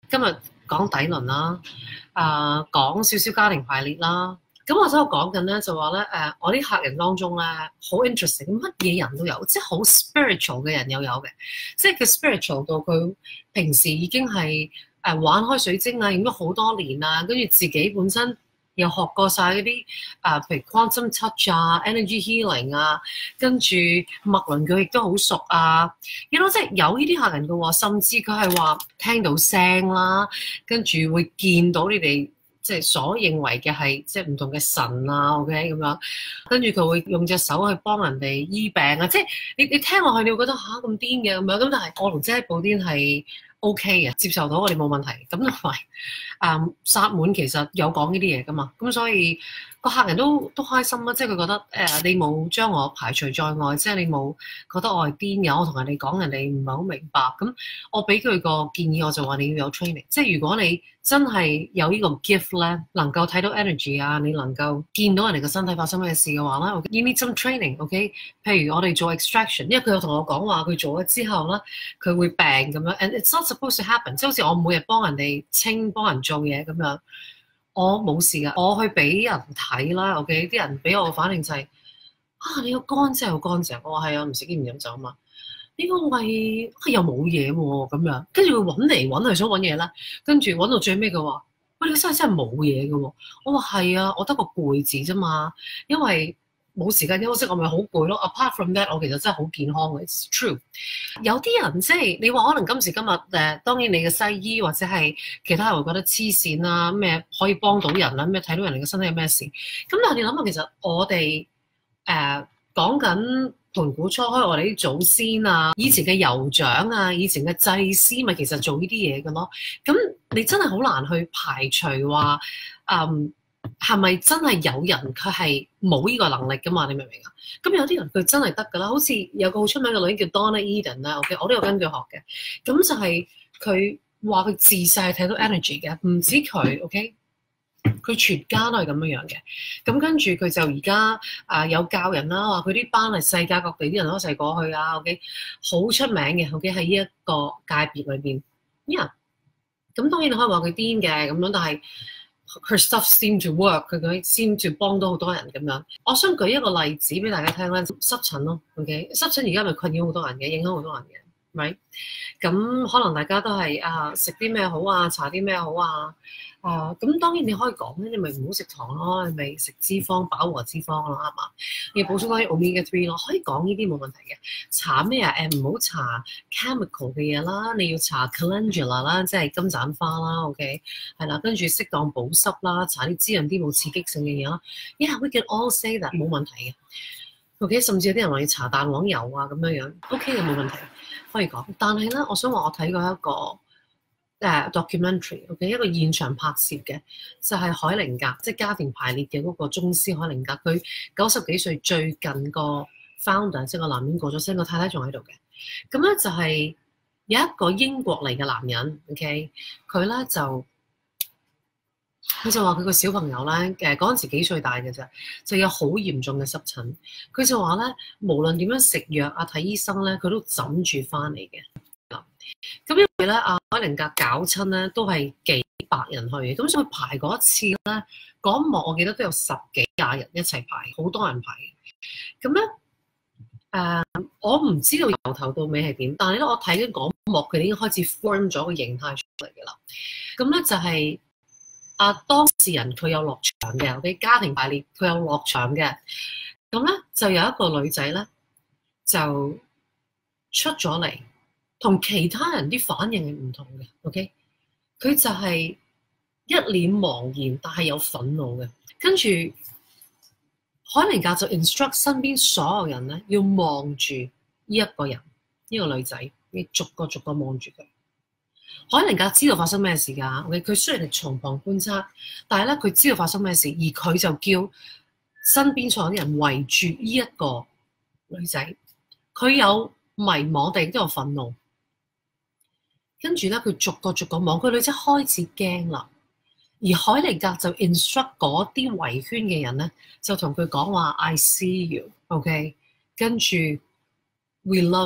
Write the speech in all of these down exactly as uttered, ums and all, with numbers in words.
今日講底輪啦，啊、呃、講少少家庭排列啦。咁我喺度講緊咧，就話咧誒，我啲客人當中咧好 interesting，乜嘢人都有，即係好 spiritual 嘅人又有嘅，即係佢 spiritual 到佢平時已經係誒玩開水晶啊，用咗好多年啊，跟住自己本身又學過晒嗰啲啊，譬如 quantum touch 啊、energy healing 啊，跟住脈輪佢亦都好熟啊，you know，即係有呢啲客人嘅喎，甚至佢係話聽到聲啦，跟住會見到你哋。即係所認為嘅係即係唔同嘅神啊 ，OK 咁樣，跟住佢會用隻手去幫人哋醫病啊，即係你你聽落去你會覺得吓咁癲嘅咁樣，咁但係我同姐布甸係 OK 嘅，接受到我哋冇問題，咁同埋誒薩滿其實有講呢啲嘢噶嘛，咁所以個客人都都開心啦，即係佢覺得誒、呃、你冇將我排除在外，即係你冇覺得我係癲嘅，我同人哋講人哋唔係好明白，咁我俾佢個建議我就話你要有 training， 即係如果你真係有呢個 gift 咧，能夠睇到 energy 啊，你能夠見到人哋個身體發生咩事嘅話咧 ，you need some training，OK？、Okay? 譬如我哋做 extraction，因為佢有同我講話，佢做咗之後咧，佢會病咁樣 ，and it's not supposed to happen，即係好似我每日幫人哋清、幫人做嘢咁樣，我冇事噶，我去俾人睇啦 ，OK？ 啲人俾我嘅反應就係、是、啊，你個肝真係好乾淨，我話係啊，唔食煙唔飲酒啊嘛。呢個胃又冇嘢喎，咁樣跟住佢揾嚟揾去想揾嘢啦，跟住揾到最尾佢話：喂，你個身體真係冇嘢嘅喎。我話係啊，我得個攰字啫嘛，因為冇時間休息，我咪好攰咯。Apart from that，我其實真係好健康嘅。It's true。有啲人即係你話可能今時今日誒，當然你嘅西醫或者係其他人會覺得黐線啦，咩可以幫到人啦，咩睇到人哋嘅身體有咩事。咁但係你諗下，其實我哋誒講緊。盤古初開，我哋啲祖先啊，以前嘅酋長啊，以前嘅祭司咪其實做呢啲嘢嘅咯。咁你真係好難去排除話，嗯，係咪真係有人佢係冇呢個能力噶嘛？你明唔明啊？咁有啲人佢真係得㗎啦，好似有個好出名嘅女人叫 Donna Eden 啦，OK，我都有跟佢學嘅。咁就係佢話佢自細睇到 energy 嘅，唔止佢 OK。佢全家都係咁樣樣嘅，咁跟住佢就而家啊有教人啦，話佢啲班係世界各地啲人都一齊過去啊 ，OK， 好出名嘅 ，OK 喺呢一個界別裏邊，啲人咁當然你可以話佢癲嘅咁樣，但係 her stuff seem to work，佢佢 seem to 幫到好多人咁樣。我想舉一個例子俾大家聽咧，濕疹咯 ，OK， 濕疹而家咪困擾好多人嘅，影響好多人嘅。Right？ 咁可能大家都係啊食啲咩好啊，搽啲咩好啊，啊咁當然你可以講咧，你咪唔好食糖咯，你咪食脂肪飽和脂肪咯，啱嘛？你補充多啲 omega three 咯，可以講呢啲冇問題嘅。搽咩啊？誒唔好搽 chemical 嘅嘢啦，你要搽 calendula 啦，即係金盞花啦 ，OK 係啦，跟住適當保濕啦，搽啲滋潤啲冇刺激性嘅嘢啦。Yeah，we can all say that 冇問題嘅。OK， 甚至有啲人話要搽蛋黃油啊咁樣樣 ，OK 嘅冇問題。可以講，但係咧，我想話我睇過一個誒、uh, documentary，OK，、okay? 一個現場拍攝嘅，就係、是、海靈格，即係家庭排列嘅嗰個宗師海靈格。佢九十幾歲，最近個 founder 即係個男人過咗身，個太太仲喺度嘅。咁咧就係有一個英國嚟嘅男人 ，OK， 佢咧就佢就話佢個小朋友咧誒嗰陣時幾歲大嘅啫，就有好嚴重嘅濕疹。佢就話咧，無論點樣食藥啊、睇醫生咧，佢都枕住翻嚟嘅。咁因為咧，阿海靈格搞親咧都係幾百人去嘅，咁所以排嗰一次咧，嗰一幕我記得都有十幾廿人一齊排，好多人排嘅。咁咧誒，我唔知道由頭到尾係點，但係咧我睇緊嗰幕，佢已經開始 form 咗個形態出嚟嘅啦。咁咧就係、是。啊！當事人佢有落場嘅，我哋家庭排列佢有落場嘅，咁咧就有一個女仔咧就出咗嚟，同其他人啲反應係唔同嘅。OK，佢就係一臉茫然，但係有憤怒嘅。跟住海靈格就 instruct 身邊所有人咧要望住呢一個人，呢、這個女仔，你逐個逐個望住佢。海靈格知道發生咩事㗎，OK？佢雖然係從旁觀察，但係咧佢知道發生咩事，而佢就叫身邊所有啲人圍住呢一個女仔。佢有迷惘，但亦都有憤怒。跟住咧，佢逐個逐個望，佢女仔開始驚啦。而海靈格就 instruct 嗰啲圍圈嘅人咧，就同佢講話 ：I see you，OK？、Okay？跟住 We love you。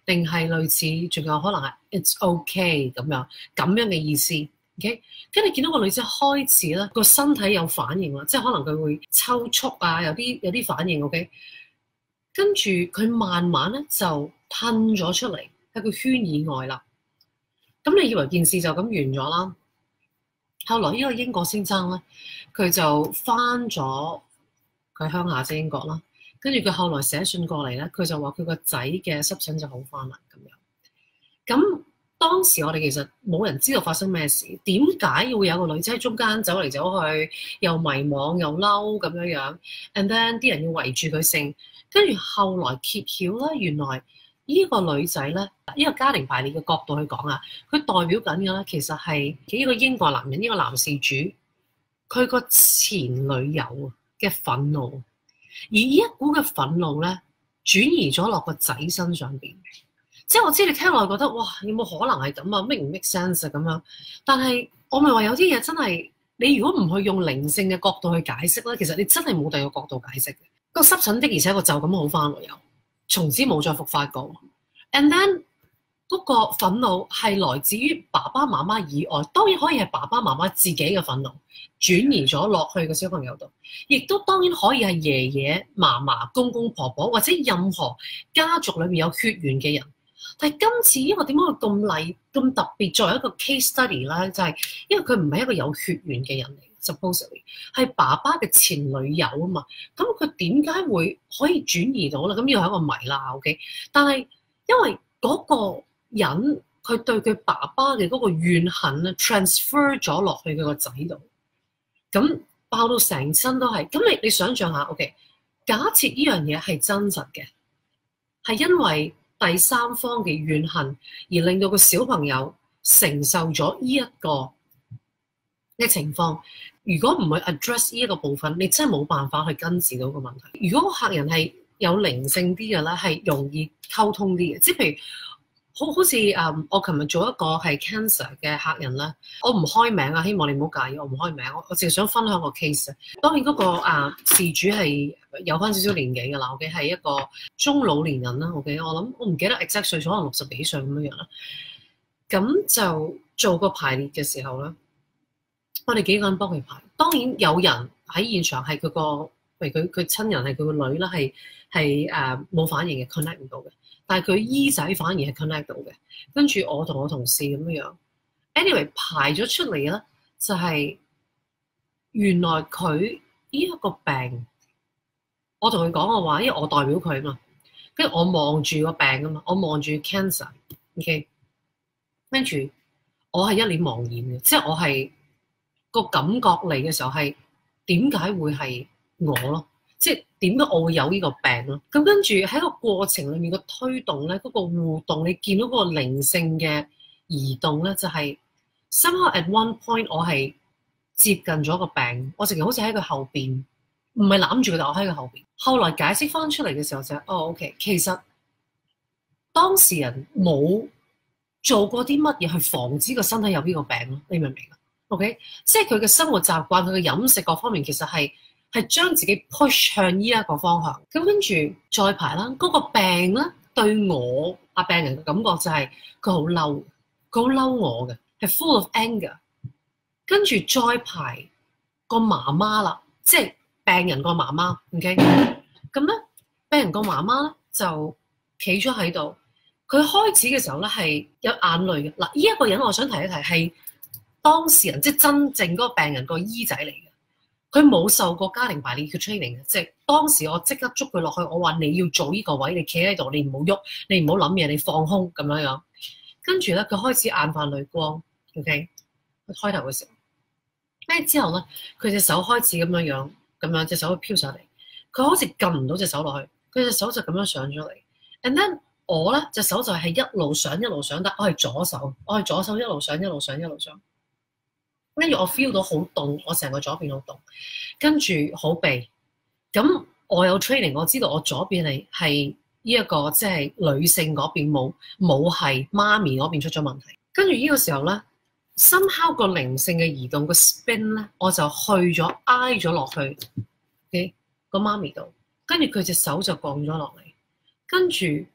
定係類似，仲有可能係 it's okay 咁樣咁樣嘅意思。OK， 跟住見到個女仔開始咧個身體有反應啦，即係可能佢會抽搐啊，有啲有啲反應。OK， 跟住佢慢慢咧就噴咗出嚟喺個圈以外啦。咁你以為件事就咁完咗啦？後來呢個英國先生咧，佢就翻咗佢鄉下即英國啦。跟住佢後來寫信過嚟咧，佢就話佢個仔嘅濕疹就好翻啦咁樣。咁當時我哋其實冇人知道發生咩事，點解要有個女仔喺中間走嚟走去，又迷惘又嬲咁樣樣 ，and then 啲人要圍住佢性，跟住後來揭曉咧，原來呢個女仔咧，呢個家庭排列嘅角度去講啊，佢代表緊嘅咧，其實係呢個英國男人，呢個男事主，佢個前女友嘅憤怒，而呢一股嘅憤怒咧，轉移咗落個仔身上邊。即係我知你聽落覺得哇，有冇可能係咁啊？make 唔 make sense 啊咁樣？但係我咪話有啲嘢真係，你如果唔去用靈性嘅角度去解釋咧，其實你真係冇第二個角度解釋嘅。個濕疹的而且確就咁好翻喎，又從此冇再復發過。And then 嗰個憤怒係來自於爸爸媽媽以外，當然可以係爸爸媽媽自己嘅憤怒轉移咗落去個小朋友度，亦都當然可以係爺爺、嫲嫲、公公婆婆或者任何家族裏面有血緣嘅人。但係今次呢個點解會咁例咁特別作為一個 case study 咧？就係因為佢唔係一個有血緣嘅人嚟 ，supposedly 係爸爸嘅前女友啊嘛。咁佢點解會可以轉移到咧？咁呢個係一個謎啦。OK， 但係因為嗰個人佢對佢爸爸嘅嗰個怨恨咧 transfer 咗落去佢個仔度，咁爆到成身都係。咁你你想象下 ，OK， 假設呢樣嘢係真實嘅，係因為第三方嘅怨恨而令到個小朋友承受咗呢一個嘅情況。如果唔去 address 呢一個部分，你真係冇辦法去根治到個問題。如果個客人係有靈性啲嘅咧，係容易溝通啲嘅。即係譬如好好似誒、嗯，我琴日做一個係 cancer 嘅客人咧，我唔開名啊，希望你唔好介意，我唔開名，我我淨係想分享個 case。當然嗰、那個啊事主係有翻少少年紀嘅啦，我嘅係一個中老年人啦。OK，我諗我唔記得 exact 歲數，可能六十幾歲咁樣樣啦。咁就做個排列嘅時候咧，我哋幾個人幫佢排。當然有人喺現場係佢個，譬如佢佢親人係佢個女啦，係係誒冇反應嘅 connect 唔到嘅。但係佢姨仔反而係 connect 到嘅，跟住我同我同事咁樣樣。anyway 排咗出嚟咧，就係、是、原來佢呢一個病，我同佢講嘅話，因為我代表佢啊嘛，跟住我望住個病啊嘛，我望住 cancer，ok， 跟住我係一臉茫然嘅，即係我係個感覺嚟嘅時候係點解會係我咯？即係點解我會有呢個病咯？咁跟住喺個過程裏面個推動咧，嗰、那個互動，你見到嗰個靈性嘅移動咧，就係、是、somehow at one point 我係接近咗個病，我直情好似喺佢後邊，唔係攬住佢，但我喺佢後邊。後來解釋翻出嚟嘅時候就係、是，哦 OK， 其實當事人冇做過啲乜嘢去防止個身體有呢個病咯，你明唔明啊 ？OK， 即係佢嘅生活習慣，佢嘅飲食各方面其實係。係將自己 push 向呢一個方向，咁跟住再排啦。嗰、那個病咧對我阿病人嘅感覺就係佢好嬲，佢好嬲我嘅，係 full of anger。跟住再排個媽媽啦，即係病人個媽媽。OK，咁咧病人個媽媽咧就企咗喺度。佢開始嘅時候咧係有眼淚嘅。嗱，呢一個人我想提一提係當事人，即係真正嗰個病人個姨仔嚟嘅。佢冇受過家庭排列嘅 training 嘅，即係當時我即刻捉佢落去，我話你要做呢個位，你企喺度，你唔好喐，你唔好諗嘢，你放空咁樣樣。跟住咧，佢開始眼泛淚光。OK，佢開頭嘅時候，跟住之後咧，佢隻手開始咁樣樣，咁樣隻手飄上嚟，佢好似撳唔到隻手落去，佢隻手就咁樣上咗嚟。And then 我咧隻手就係一路上一路上，但我係左手，我係左手一路上一路上一路上。跟住我 feel 到好凍，我成個左邊好凍，跟住好痹。咁我有 training，我知道我左邊係係呢一個即係女性嗰邊冇冇係媽咪嗰邊出咗問題。跟住呢個時候咧，somehow個靈性嘅移動個 spin 咧，我就去咗挨咗落去嘅個媽咪度，跟住佢隻手就降咗落嚟，跟住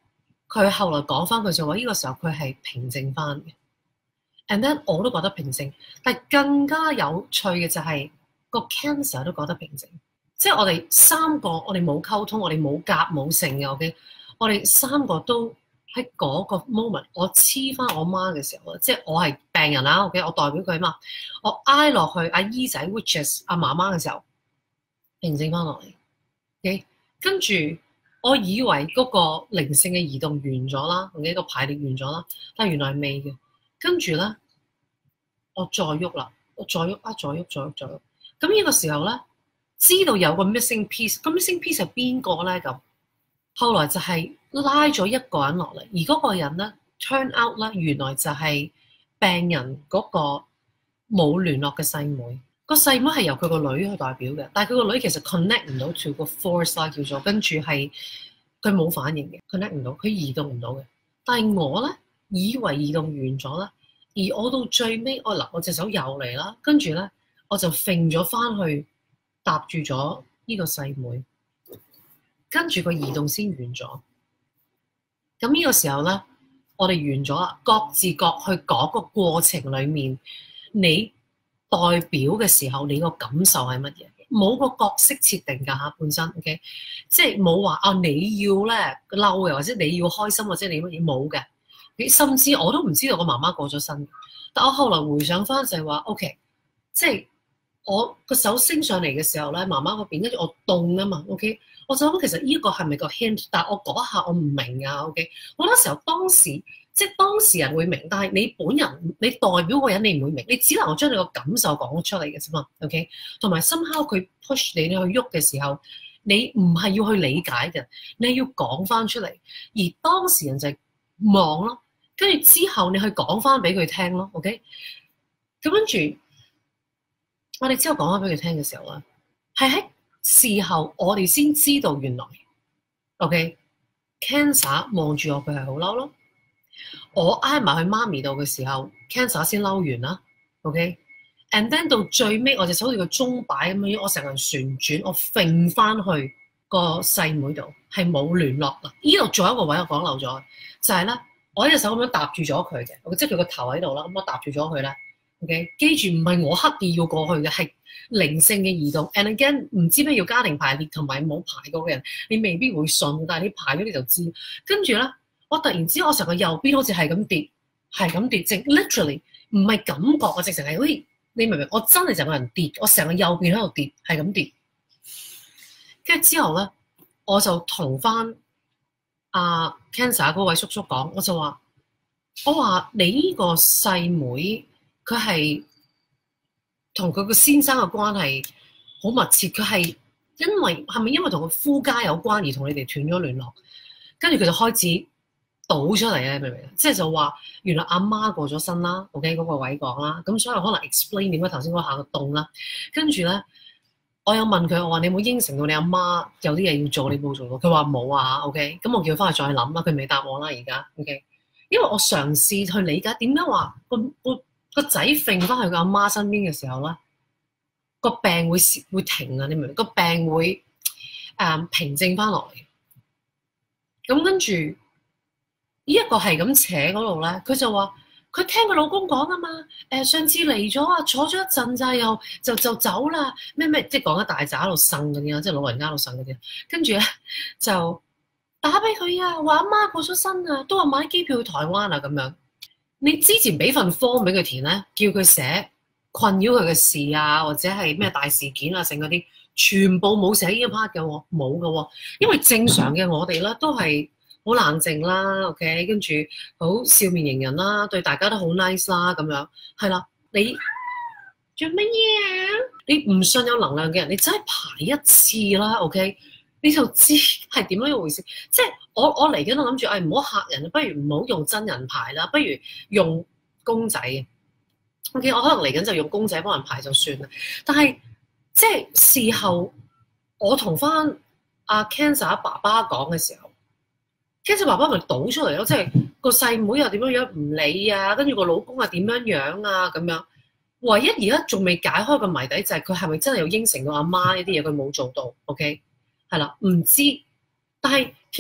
佢後來講翻佢就話呢個時候佢係平靜翻嘅。And then 我都覺得平靜，但係更加有趣嘅就係、是、個 cancer 都覺得平靜，即係我哋三個我哋冇溝通，我哋冇夾冇成嘅 OK， 我哋三個都喺嗰個 moment， 我黐翻我媽嘅時候，即係我係病人啦 OK， 我代表佢嘛，我挨落去阿姨仔 which is 阿媽媽嘅時候，平靜翻落嚟 OK， 跟住我以為嗰個靈性嘅移動完咗啦，同、okay? 個排列完咗啦，但係原來係未嘅。跟住咧，我再喐啦，我再喐啊，再喐，再喐，再喐。咁呢個時候咧，知道有個 missing piece，咁 missing piece 係邊個咧？咁後來就係拉咗一個人落嚟，而嗰個人咧 turn out 咧，原來就係病人嗰個冇聯絡嘅細妹。個細妹係由佢個女去代表嘅，但係佢個女其實 connect 唔到 to 個 force 啦，叫做跟住係佢冇反應嘅 ，connect 唔到，佢移動唔到嘅。但係我咧。以為移動完咗啦，而我到最尾，我嗱我隻手又嚟啦，跟住咧我就揈咗翻去搭住咗呢個細妹，跟住個移動先完咗。咁呢個時候咧，我哋完咗啦，各自各去講個過程裡面，你代表嘅時候，你個感受係乜嘢？冇個角色設定㗎嚇，本身 OK，即係冇話啊你要咧嬲嘅，或者你要開心，或者你乜嘢冇嘅。甚至我都唔知道我媽媽過咗身，但我後來回想翻就係話 OK， 即係我個手升上嚟嘅時候咧，媽媽嗰邊跟住我凍啊嘛 OK， 我就諗其實呢個係咪個 hint？ 但係我嗰下我唔明啊 OK， 好多時候當時即係當事人會明，但係你本人你代表個人你唔會明，你只能夠將你個感受講出嚟嘅啫嘛 OK， 同埋 somehow 佢 push 你你去喐嘅時候，你唔係要去理解嘅，你係要講翻出嚟，而當事人就係望咯。跟住之後，你去講翻俾佢聽咯 ，OK？咁跟住，我哋之後講翻俾佢聽嘅時候咧，係喺事後我哋先知道原來 ，OK？Cancer 望住我，佢係好嬲咯。我挨埋去媽咪度嘅時候 ，Cancer 先嬲完啦 ，OK？And then 到最尾，我就好似個鐘擺咁樣，我成個人旋轉，我揈翻去個細妹度，係冇聯絡啦。呢度仲有一個位我講漏咗，就係咧。我一隻手咁樣搭住咗佢嘅，即係佢個頭喺度啦，咁我搭住咗佢啦。OK，記住唔係我刻意要過去嘅，係靈性嘅移動。And again，唔知咩叫家庭排列同埋冇排過嘅人，你未必會信，但係你排咗你就知。跟住咧，我突然之間我成個右邊好似係咁跌，係咁跌，直 literally 唔係感覺啊，直情係好似你明唔明？我真係成個人跌，我成個右邊喺度跌，係咁跌。跟住之後咧，我就同翻阿、uh, Cancer 嗰位叔叔講，我就話：我話你呢個細妹，佢係同佢個先生嘅關係好密切，佢係因為係咪因為同佢夫家有關而同你哋斷咗聯絡？跟住佢就開始倒出嚟咧，明唔明啊？即係就話原來阿媽過咗身啦 ，OK 嗰個位講啦，咁所以可能 explain 點解頭先嗰下個凍啦，跟住咧。我有問佢，我話你有冇應承到你阿媽有啲嘢要做，你冇做到？佢話冇啊 ，OK。咁我叫佢翻去再諗啦，佢未答我啦而家 ，OK。因為我嘗試去理解點解話個個個仔揈翻去個阿媽身邊嘅時候咧，個病會會停啊！你明唔明？個病會誒、嗯、平靜翻落嚟。咁跟住呢一個係咁扯嗰度咧，佢就話。佢聽佢老公講啊嘛，誒上次嚟咗啊，坐咗一陣咋，又就就走啦，咩咩即係講一大紮喺度呻嗰啲啊，即係老人家喺度呻嗰啲，跟住咧就打俾佢啊，話阿媽過咗身啊，都話買機票去台灣啊咁樣。你之前俾份 form 俾佢填咧，叫佢寫困擾佢嘅事啊，或者係咩大事件啊，剩嗰啲全部冇寫呢一 part 嘅喎，冇嘅喎，因為正常嘅我哋咧都係。好冷靜啦 ，OK， 跟住好笑面迎人啦，對大家都好 nice 啦，咁樣係啦。你做乜嘢啊？你唔信有能量嘅人，你真係排一次啦 ，OK， 你就知係點樣一回事。即係我我嚟緊，我諗住誒唔好嚇人，不如唔好用真人排啦，不如用公仔。OK， 我可能嚟緊就用公仔幫人排就算啦。但係即係事後，我同翻阿 Cancer 爸爸講嘅時候。跟住爸爸咪倒出嚟咯，即係個細妹又點樣樣唔理啊，跟住個老公又點樣樣啊咁樣。唯一而家仲未解開個謎底就係佢係咪真係有應承到阿媽呢啲嘢，佢冇做到 ，OK 係啦，唔知。但係其實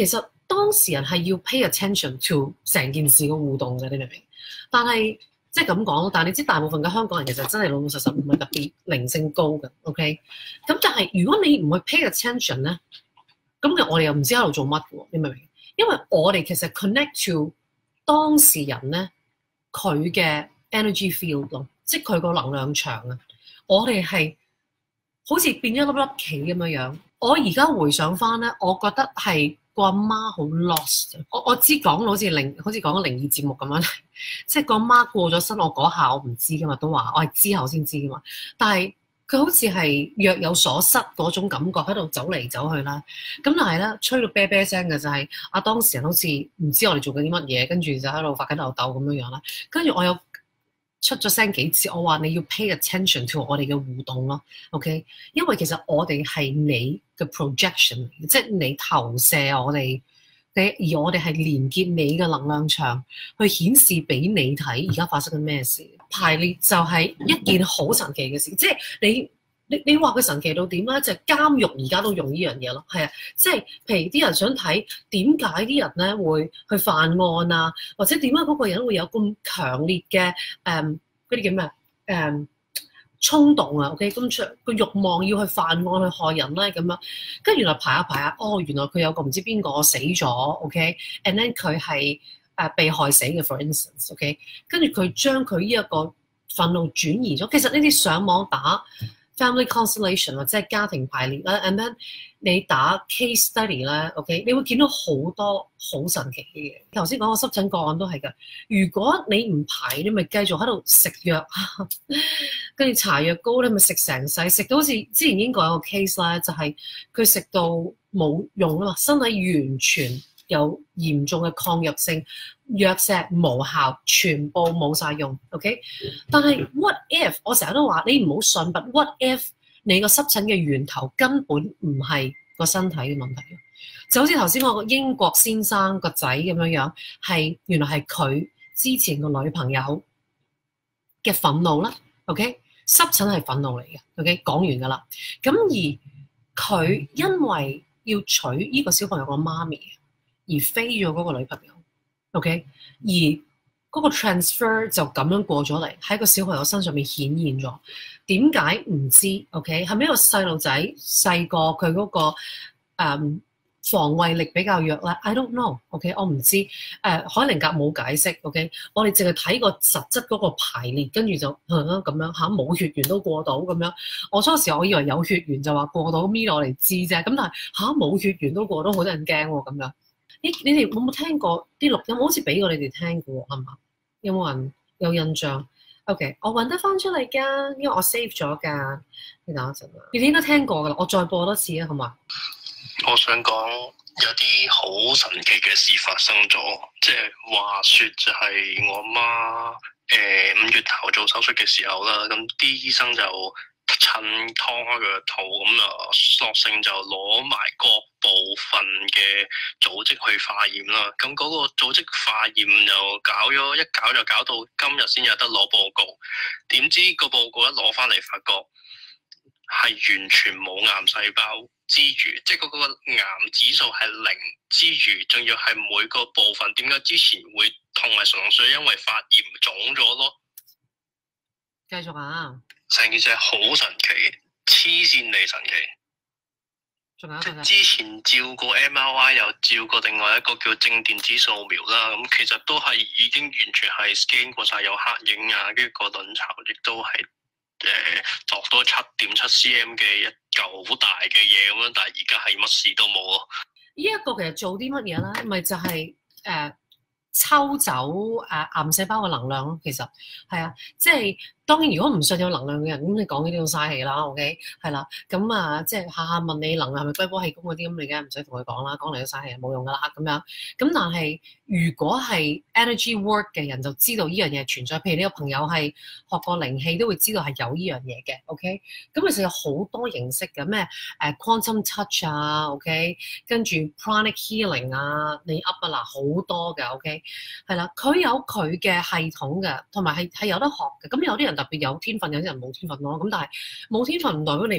當事人係要 pay attention to 成件事嘅互動嘅，你明唔明？但係即係咁講，但係你知大部分嘅香港人其實真係老老實實唔係特別靈性高嘅 ，OK？ 咁但係如果你唔去 pay attention 咧，咁我哋又唔知喺度做乜嘅喎，你明唔明？因為我哋其實 connect to 當事人咧，佢嘅 energy field 咯，即係佢個能量場啊，我哋係好似變咗粒粒棋咁樣樣。我而家回想翻咧，我覺得係個阿媽好 lost。我我知講好似靈，好似講靈異節目咁樣，即係個阿媽過咗身，我嗰下我唔知噶嘛，都話我係之後先知噶嘛。但係佢好似係若有所失嗰種感覺喺度走嚟走去啦。咁但係咧，吹到啤啤聲嘅就係、是、阿當事人好似唔知我哋做緊啲乜嘢，跟住就喺度發緊吽哣咁樣樣啦。跟住我有出咗聲幾次，我話你要 pay attention to 我哋嘅互動咯 ，OK？ 因為其實我哋係你嘅 projection， 即係你投射我哋，你而我哋係連結你嘅能量場，去顯示俾你睇而家發生緊咩事。排列就係一件好神奇嘅事，即係你你你話佢神奇到點咧？就係、監獄而家都用呢樣嘢咯，係啊，即係譬如啲人想睇點解啲人咧會去犯案啊，或者點解嗰個人會有咁強烈嘅誒嗰啲叫咩誒衝動啊 ？OK， 咁出個慾望要去犯案去害人咧咁樣，跟住原來排下排下，哦，原來佢有個唔知邊個死咗 ，OK，and then 佢係誒被害死嘅 ，for instance，OK， 跟住佢將佢呢一個憤怒轉移咗。其實呢啲上網打family constellation 或者係家庭排列啦 and then 你打 case study 咧 ，OK， 你會見到好多好神奇嘅嘢。頭先講個濕疹個案都係㗎。如果你唔排，你咪繼續喺度食藥，跟住搽藥膏咧，咪食成世，食到好似之前英國有個 case 咧，就係佢食到冇用啊嘛，身體完全有嚴重嘅抗藥性，藥石無效，全部冇晒用 ，OK？ 但係 what if 我成日都話你唔好信，but what if 你個濕疹嘅源頭根本唔係個身體嘅問題，就好似頭先我個英國先生個仔咁樣樣，係原來係佢之前個女朋友嘅憤怒啦 ，OK？ 濕疹係憤怒嚟嘅 ，OK？ 講完㗎啦，咁而佢因為要娶呢個小朋友個媽咪而飛咗嗰個女朋友 ，OK？ 而嗰個 transfer 就咁樣過咗嚟，喺個小朋友身上面顯現咗。點解唔知 ？OK？ 係咪一個細路仔細個佢嗰個、嗯、防衛力比較弱咧 ？I don't know，OK？、Okay？ 我唔知。誒、呃，海靈格冇解釋 ，OK？ 我哋淨係睇個實質嗰個排列，跟住就咁、嗯、樣嚇冇血緣都過到咁樣。我初時我以為有血緣就話過到搣落嚟知啫，咁但係嚇冇血緣都過到，好多人驚喎咁樣。你你哋有冇聽過啲錄音？好似俾過你哋聽過係嘛？有冇人有印象 ？OK， 我揾得翻出嚟㗎，因為我 save 咗㗎。你等一陣啊，你哋應該聽過㗎啦，我再播多次啊，好嘛？ 我想講有啲好神奇嘅事發生咗，即係話説就係我媽誒五月頭做手術嘅時候啦，咁啲醫生就趁劏開佢個肚，咁啊索性就攞埋各部分嘅組織去化驗啦。咁嗰個組織化驗就搞咗一搞就搞到今日先有得攞報告。點知個報告一攞翻嚟，發覺係完全冇癌細胞之餘，即係嗰個癌指數係零之餘，仲要係每個部分點解之前會痛係純粹因為發炎腫咗咯。 繼續啊！ 成件事係好神奇，黐線地神奇。 仲有一個之前照過 M R I 又照過另外一個叫正電子掃描啦，咁其實都係已經完全係 scan 過晒有黑影啊，跟住個卵巢亦都係誒作多七點七 cm 嘅一嚿好大嘅嘢咁樣，但係而家係乜事都冇咯。 呢一個其實做啲乜嘢咧？咪就係、是、誒。呃抽走誒癌細胞嘅能量咯，其實係啊，即係當然如果唔信有能量嘅人，咁你講呢啲都嘥氣啦 ，OK， 係啦，咁啊即係下下問你能量係咪龜波氣功嗰啲，咁你梗係唔使同佢講啦，講嚟都嘥氣，冇用噶啦咁樣。咁但係如果係 energy work 嘅人就知道呢樣嘢存在，譬如你個朋友係學過靈氣，都會知道係有呢樣嘢嘅 ，OK。咁其實有好多形式嘅，咩誒 quantum touch 啊 ，OK， 跟住 pranic healing 啊，你 up 啊嗱好多嘅 ，OK。係啦，佢有佢嘅系統嘅，同埋係係有得學嘅。咁有啲人特別有天分，有啲人冇天分咯。咁但係冇天分唔代表你唔學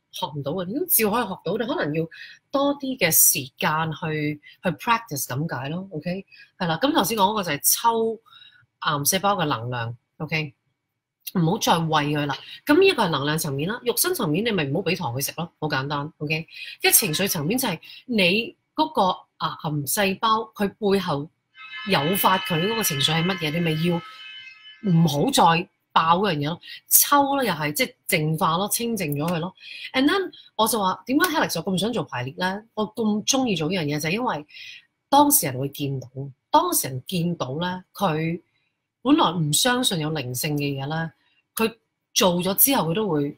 學唔到嘅，點照可以學到？你可能要多啲嘅時間去去 practice 咁解咯。OK，係啦。咁頭先講嗰個就係抽癌細胞嘅能量。OK，唔好再餵佢啦。咁呢個係能量層面啦，肉身層面你咪唔好俾糖佢食咯，好簡單。OK，一情緒層面就係你嗰個癌細胞佢背後誘發佢嗰個情緒係乜嘢，你咪要唔好再爆嗰樣嘢咯，抽咧又係即係淨化咯，清淨咗佢咯。And then 我就話點解 Alex 就咁想做排列咧？我咁中意做呢樣嘢就係因為當事人會見到，當事人見到咧，佢本來唔相信有靈性嘅嘢咧，佢做咗之後佢都會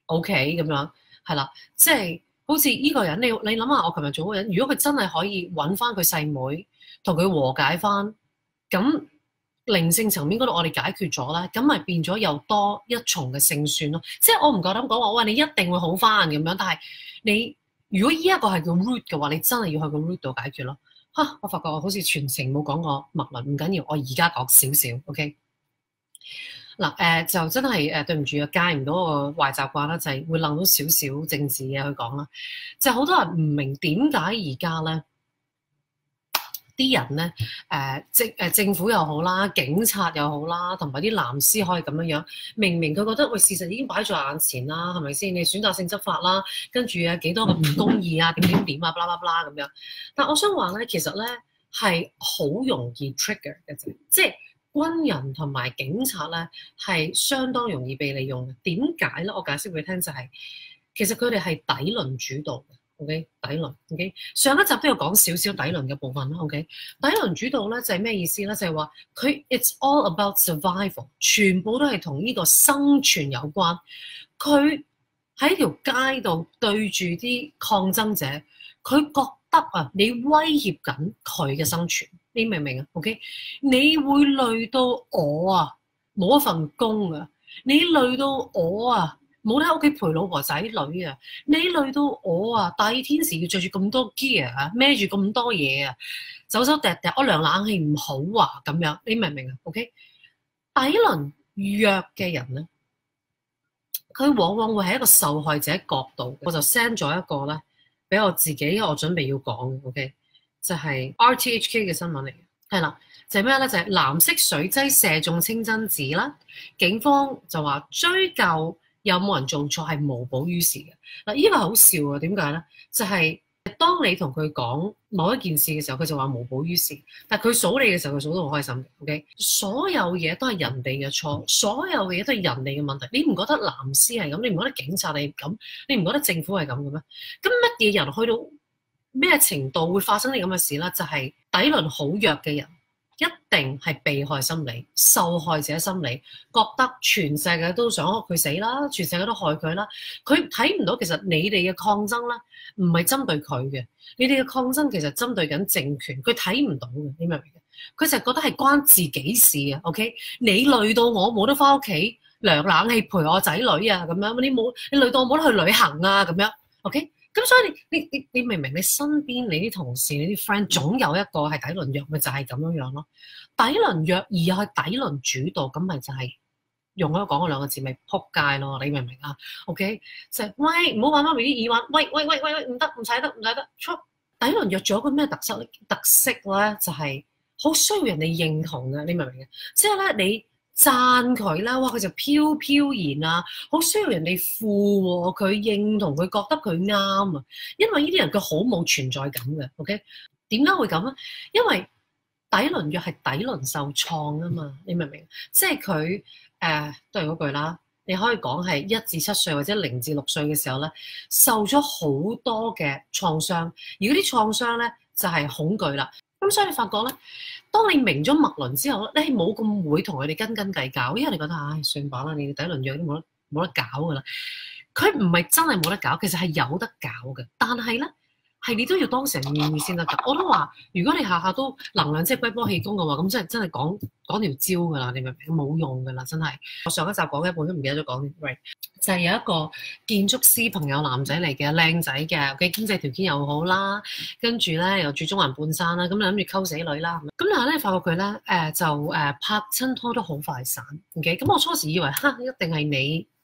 OK 咁樣，係啦，即係好似呢個人，你你諗下，我琴日做嗰個人，如果佢真係可以揾翻佢細妹，同佢和解翻，咁。靈性層面嗰度我哋解決咗啦，咁咪變咗又多一重嘅勝算咯。即係我唔夠膽講話，喂，你一定會好翻咁樣，但係你如果呢一個係個 root 嘅話，你真係要去個 root 度解決咯。嚇，我發覺我好似全程冇講過脈輪，唔緊要，我而家講少少 ，OK。嗱誒，就真係誒對唔住啊，戒唔到個壞習慣啦，就係會諗到少少政治嘢去講啦。就好多人唔明點解而家咧。啲人咧，誒、呃、政誒政府又好啦，警察又好啦，同埋啲藍絲可以咁樣樣，明明佢覺得喂事實已經擺在眼前啦，係咪先？你選擇性執法啦，跟住啊幾多個唔公義啊，點點點啊，blah blah blah咁樣。但我想話咧，其實咧係好容易 trigger 嘅啫，即係軍人同埋警察咧係相當容易被利用嘅。點解咧？我解釋俾你聽就係、是，其實佢哋係底輪主導嘅。OK，底輪 OK，上一集都有講少少底輪嘅部分啦。OK，底輪主導咧就係咩意思咧？就係話佢 It's all about survival， 全部都係同呢個生存有關。佢喺條街度對住啲抗爭者，佢覺得啊，你威脅緊佢嘅生存，你明唔明啊 ？OK，你會累到我啊，冇一份工啊，你累到我啊。冇喺屋企陪老婆仔女啊！你累到我啊！大熱天時要着住咁多 gear 啊，孭住咁多嘢啊，走走趯趯，我涼冷氣唔好啊咁樣，你明唔明啊 ？OK，底輪弱嘅人咧，佢往往會喺一個受害者角度。我就 send 咗一個咧俾我自己，我準備要講 OK，就係 R T H K 嘅新聞嚟嘅，係啦，就係咩咧？就係、是、藍色水劑射中清真寺啦，警方就話追究。有冇人做錯係無補於事嘅嗱？呢個係好笑啊！點解咧？就係、是、當你同佢講某一件事嘅時候，佢就話無補於事。但係佢數你嘅時候，佢數得好開心嘅。OK，所有嘢都係人哋嘅錯，所有嘅嘢都係人哋嘅問題。你唔覺得藍絲係咁？你唔覺得警察係咁？你唔覺得政府係咁嘅咩？咁乜嘢人去到咩程度會發生啲咁嘅事咧？就係、是、底輪好弱嘅人。一定係被害心理、受害者心理，覺得全世界都想佢死啦，全世界都害佢啦。佢睇唔到其實你哋嘅抗爭咧，唔係針對佢嘅，你哋嘅抗爭其實針對緊政權，佢睇唔到嘅，你明唔明嘅？佢就覺得係關自己事啊。OK，你累到我冇得翻屋企涼冷氣陪我仔女啊，咁樣你冇你累到我冇得去旅行啊，咁樣 OK。咁所以你你你你明唔明？你身邊你啲同事、你啲 friend 總有一個係底輪弱，咪就係咁樣樣咯。底輪弱而又係底輪主導，咁咪就係用咗講嗰兩個字，咪撲街咯。你明唔明啊 ？OK，就係喂，唔好玩媽咪啲耳環，喂喂喂喂喂，唔得唔使得唔使得。出底輪弱咗個咩特色咧？特色咧就係好需要人哋認同嘅，你明唔明啊？即係咧你。讚佢啦，哇！佢就飄飄然啊，好需要人哋附和佢，認同佢，覺得佢啱啊。因為呢啲人佢好冇存在感嘅。OK，點解會咁咧？因為底輪弱係底輪受創啊嘛，你明唔明？即係佢誒都係嗰句啦。你可以講係一至七歲或者零至六歲嘅時候咧，受咗好多嘅創傷，而嗰啲創傷咧就係恐懼啦。咁所以你發覺咧，當你明咗脈輪之後咧，你係冇咁會同佢哋斤斤計較，因為你覺得唉，算吧啦，你哋底輪弱都冇得冇得搞噶啦。佢唔係真係冇得搞，其實係有得搞嘅，但係咧係你都要當成願意先得㗎。我都話，如果你下下都能量即係龜波氣功嘅話，咁真係真係講講條招噶啦，你明唔明？冇用噶啦，真係。我上一集講一半都唔記得咗講，right，就係有一個建築師朋友男仔嚟嘅，靚仔嘅，嘅經濟條件又好啦，跟住咧又住中環半山啦，咁你諗住溝死女啦，咁但係咧發覺佢咧誒就誒、呃、拍親拖都好快散，OK，咁我初時以為嚇一定係你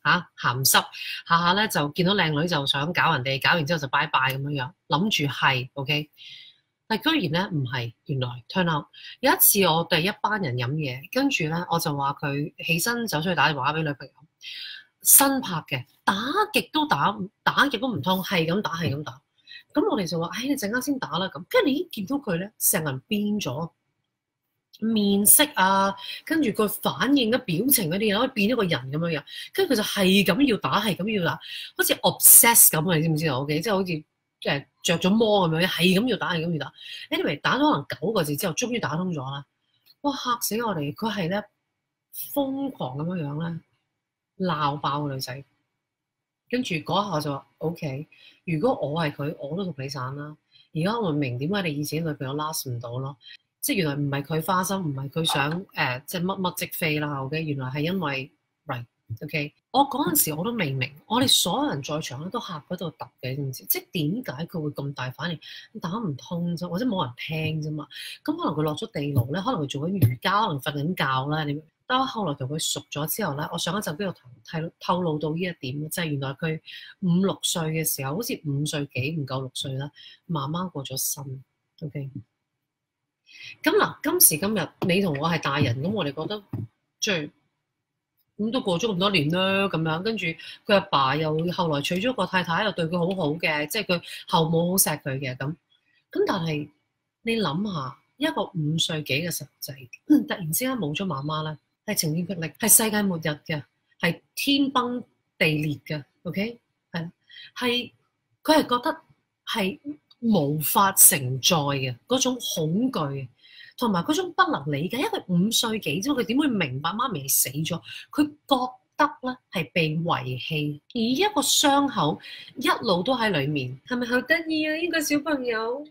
嚇鹹濕，下下咧就見到靚女就想搞人哋，搞完之後就拜拜咁樣樣，諗住係 OK。但居然咧唔係，原來 turn out 有一次我哋一班人飲嘢，跟住咧我就話佢起身走出去打電話俾女朋友，新拍嘅，打極都打，打極都唔通，係咁打係咁打。咁我哋就話：唉、哎，你陣間先打啦咁。跟住你已經見到佢咧，成個人變咗。面色啊，跟住個反應嘅表情嗰啲嘢，可以變咗個人咁樣樣，跟住佢就係咁要打，係咁要打，好似 obsess 咁啊！你知唔知道 ？OK，即係好似誒著咗魔咁樣，係咁要打，係咁要打。anyway，打咗可能九個字之後，終於打通咗啦！哇，嚇死我哋！佢係咧瘋狂咁樣樣咧鬧爆個女仔，跟住嗰下我就話 OK， 如果我係佢，我都同你散啦。而家我明點解你以前女朋友 last 唔到咯？即係原來唔係佢花心，唔係佢想誒、呃，即係乜乜即飛啦。OK，原來係因為 right。OK，我嗰陣時我都未明，我哋所有人在場咧都嚇嗰度揼嘅，知唔知？即係點解佢會咁大反應？打唔通啫，或者冇人聽啫嘛。咁可能佢落咗地牢咧，可能佢做緊瑜伽，可能瞓緊覺啦。你當我後來同佢熟咗之後咧，我上一集都有透透露到呢一點，即係原來佢五六歲嘅時候，好似五歲幾唔夠六歲啦，媽媽過咗身。OK。咁嗱，今時今日你同我係大人，咁我哋覺得即係咁都過咗咁多年啦，咁樣跟住佢阿爸又後來娶咗個太太，又對佢好好嘅，即係佢後母好錫佢嘅咁。咁但係你諗下，一個五歲幾嘅細路仔，突然之間冇咗媽媽咧，係晴天霹靂，係世界末日嘅，係天崩地裂嘅。OK，係係佢係覺得係無法承載嘅嗰種恐懼，同埋嗰種不能理解，因為五歲幾啫，佢點會明白媽咪死咗？佢覺得咧係被遺棄，而一個傷口一路都喺裡面，係咪好得意啊？呢個小朋友，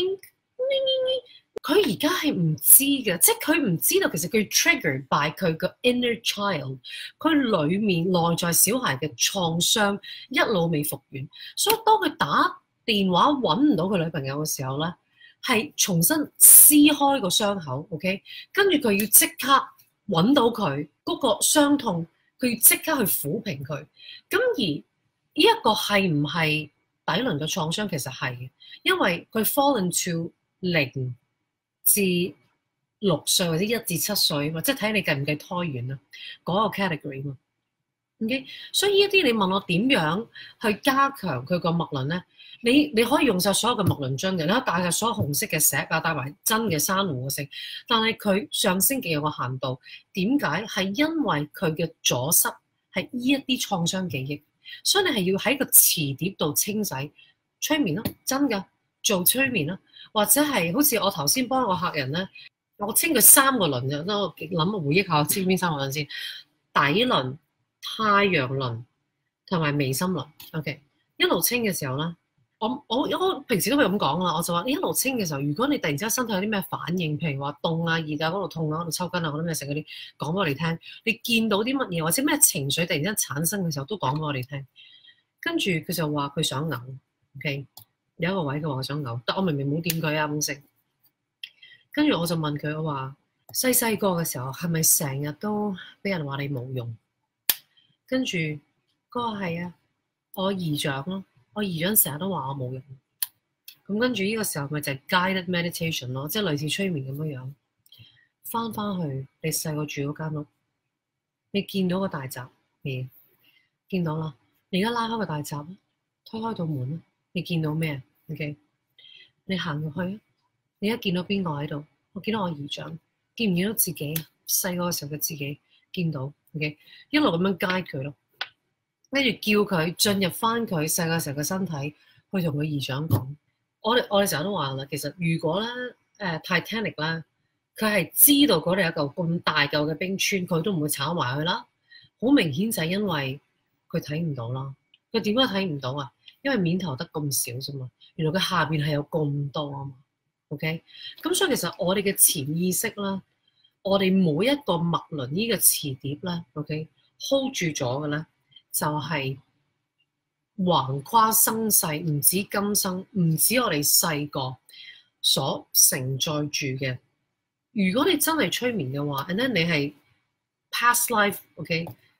佢而家係唔知嘅，即係佢唔知道其實佢 triggered by 佢個 inner child， 佢裡面內在小孩嘅創傷一路未復原，所以當佢打電話揾唔到佢女朋友嘅時候咧，係重新撕開個傷口 ，OK， 跟住佢要即刻揾到佢嗰個傷痛，佢要即刻去撫平佢。咁而呢一個係唔係底輪嘅創傷？其實係嘅，因為佢 fall into 零至六歲或者一至七歲，或者睇你計唔計胎源啊嗰個 category 嘛。OK， 所以呢一啲你問我點樣去加強佢個脈輪咧？你你可以用晒所有嘅脈輪樽嘅，你可以帶晒所有紅色嘅石啊，帶埋真嘅珊瑚嘅石，但係佢上升期有個限度。點解？係因為佢嘅阻塞係呢一啲創傷記憶，所以你係要喺個磁碟度清洗催眠咯，真㗎做催眠咯，或者係好似我頭先幫個客人咧，我清佢三個輪嘅，等我諗回憶下，我清邊三個輪先？底輪、太陽輪同埋眉心輪。OK， 一路清嘅時候咧。我我我平時都會咁講啦，我就話你一路清嘅時候，如果你突然之間身體有啲咩反應，譬如話凍啊、熱啊、嗰度痛啊、嗰度抽筋啊、嗰啲咩食嗰啲，講俾我哋聽。你見到啲乜嘢或者咩情緒突然之間產生嘅時候，都講俾我哋聽。跟住佢就話佢想嘔 ，OK， 有一個位佢話佢想嘔，但我明明冇掂佢啊咁食。跟住我就問佢，我話細細個嘅時候係咪成日都俾人話你冇用？跟住嗰個係啊，我姨丈咯。我姨丈成日都話我冇用，咁跟住呢個時候咪就係 guided meditation 咯，即係類似催眠咁樣樣。翻翻去你細個住嗰間屋，你見到個大閘未？見到啦。你而家拉開個大閘，推開道門，你見到咩 ？OK， 你行入去，你而家見到邊個喺度？我見到我姨丈，見唔見到自己？細個嘅時候嘅自己見到 OK， 一路咁樣 guide 佢咯。跟住叫佢進入翻佢細個時候嘅身體，去同佢姨丈講。我哋我哋成日都話啦，其實如果咧誒、呃、Titanic 咧，佢係知道嗰度有一嚿咁大嚿嘅冰川，佢都唔會炒埋去啦。好明顯就係因為佢睇唔到啦。佢點解睇唔到啊？因為面頭得咁少啫嘛。原來佢下邊係有咁多啊嘛。OK，咁所以其實我哋嘅潛意識啦，我哋每一個脈輪呢個磁碟咧 ，OK hold 住咗嘅咧。就係橫跨生世，唔止今生，唔止我哋細個所承載住嘅。如果你真係催眠嘅話 and then 你係 past life，OK，、okay?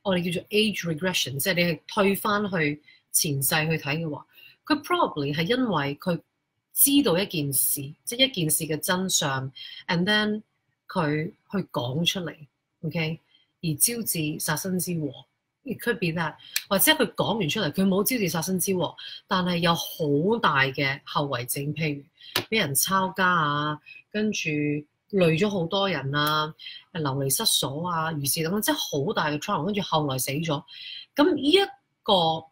我哋叫做 age regression，即係你係退翻去前世去睇嘅話，佢 probably 係因為佢知道一件事，即係一件事嘅真相 ，and then 佢去講出嚟 ，OK， 而招致殺身之禍。It could be that， 或者佢講完出嚟，佢冇招致殺身之禍，但係有好大嘅後遺症，譬如俾人抄家啊，跟住累咗好多人啊，流離失所啊，如是等，即係好大嘅 trauma，跟住後來死咗。咁呢一個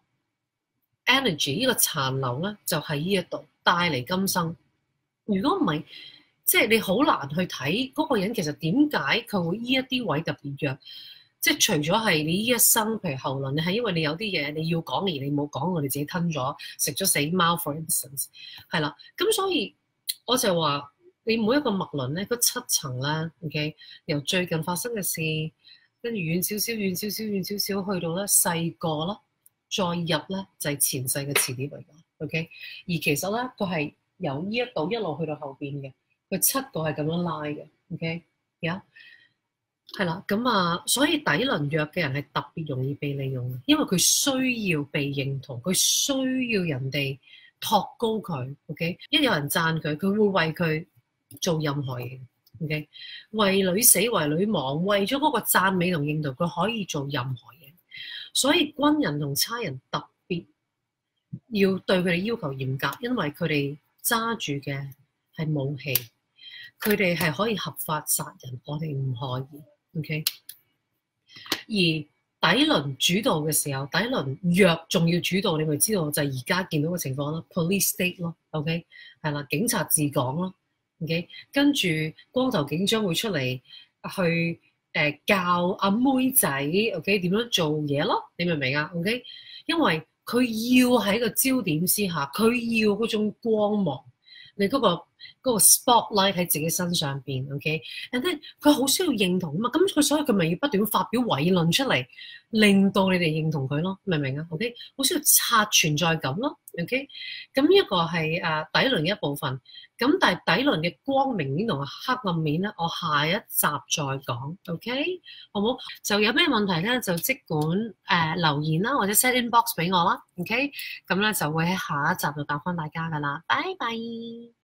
energy 呢個殘留咧，就喺呢一度帶嚟今生。如果唔係，即係你好難去睇嗰個人其實點解佢會呢一啲位特別弱。即係除咗係你呢一生，譬如後輪，你係因為你有啲嘢你要講而你冇講，我哋自己吞咗，食咗死貓 for instance， 係啦。咁所以我就話你每一個脈輪咧，嗰七層啦 ，OK， 由最近發生嘅事，跟住遠少少、遠少少、遠少少，去到咧細個啦，再入咧就係、是、前世嘅磁碟嚟㗎 ，OK。而其實咧佢係由呢一度一路去到後邊嘅，佢七個係咁樣拉嘅 ，OK， 呀、yeah?。係啦，咁啊，所以底輪弱嘅人係特別容易被利用嘅，因為佢需要被認同，佢需要人哋托高佢 ，OK？ 一有人讚佢，佢會為佢做任何嘢 ，OK？ 為女死為女亡，為咗嗰個讚美同認同，佢可以做任何嘢。所以軍人同差人特別要對佢哋要求嚴格，因為佢哋揸住嘅係武器，佢哋係可以合法殺人，我哋唔可以。OK， 而底輪主導嘅時候，底輪弱仲要主導，你咪知道就係而家見到嘅情況啦。Police state 咯 ，OK， 係啦，警察治港咯 ，OK， 跟住光頭警長會出嚟去誒、呃、教阿妹仔 ，OK 點樣做嘢咯？你明唔明啊 ？OK， 因為佢要喺個焦點之下，佢要嗰種光芒，你嗰、嗰個。嗰個 spotlight 喺自己身上邊 ，OK，and then 佢好需要認同啊嘛，咁佢所以佢咪要不斷發表偉論出嚟，令到你哋認同佢咯，明唔明啊 ？OK， 好需要刷存在感咯 ，OK， 咁呢一個係誒底輪嘅一部分，咁但係底輪嘅光明面同黑暗面咧，我下一集再講 ，OK， 好唔好？就有咩問題咧，就即管誒、呃、留言啦，或者 set inbox 俾我啦 ，OK， 咁咧就會喺下一集就答翻大家噶啦，拜拜。